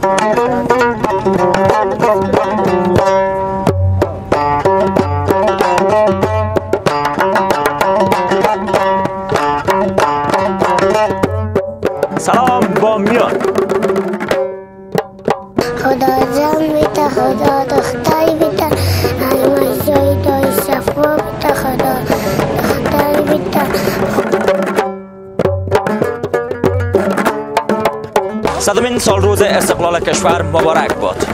سلام با میان. خدا زن بیتا، خدا دختری بیتا، همه جای دای صفا بیتا، خدا دختری بیتا. 100مین سال روز استقلال کشور مبارک باد.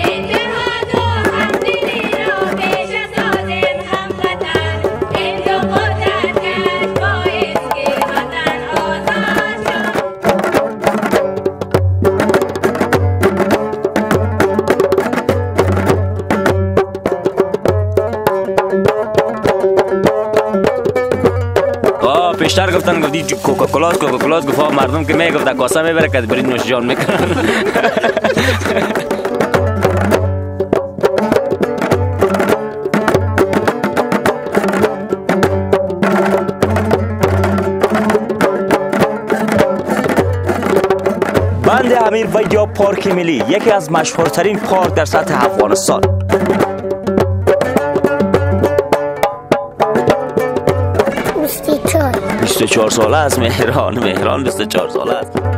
بیشتر گفتن گفتی کوکاکولاس گفت مردم که میگفت کاسه میبره که برید نوش جان میکنن. بند امیر و یا پارک ملی، یکی از مشهورترین پارک در سطح افغانستان. 24 ساله است. مهران 24 ساله است.